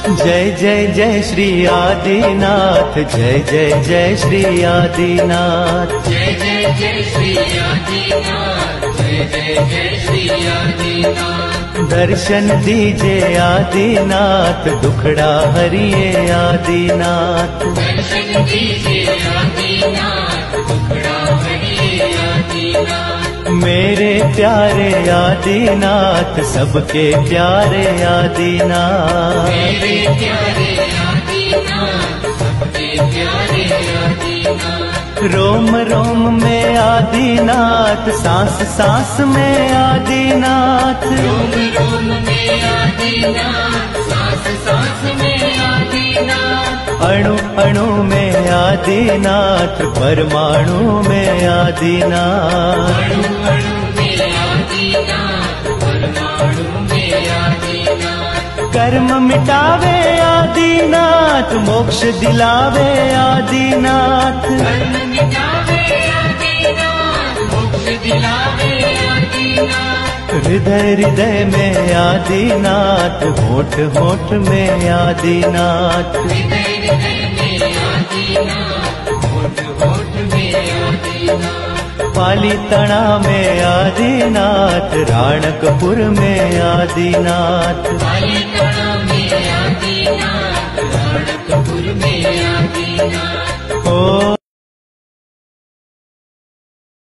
जय जय जय श्री आदिनाथ, जय जय जय श्री आदिनाथ, जय जय जय श्री आदिनाथ, जय जय जय श्री आदिनाथ। दर्शन दीजिए आदिनाथ, दुखड़ा हरिए आदिनाथ। दर्शन दीजिए आदिनाथ, दुखड़ा हरिए आदिनाथ। मेरे प्यारे आदिनाथ, सबके प्यारे आदिनाथ। मेरे प्यारे आदिनाथ, सबके प्यारे आदिनाथ। रोम रोम में आदिनाथ, सांस सांस में आदिनाथ। रोम रोम में आदिनाथ, सांस सांस में आदिनाथ। अणु अणु में आदिनाथ, परमाणु में आदिनाथ। अणु अणु में आदिनाथ, परमाणु में आदिनाथ। कर्म मिटावे आदिनाथ, मोक्ष दिलावे आदिनाथ। कर्म मिटावे आदिनाथ, मोक्ष दिलावे आदिनाथ। हृदय हृदय में आदिनाथ, होठ होठ में आदिनाथ। हृदय हृदय में आदिनाथ, होठ होठ में आदिनाथ। पालीताना में आदिनाथ, राणकपुर में आदिनाथ। पालीताना में आदिनाथ, राणकपुर में आदिनाथ। ओ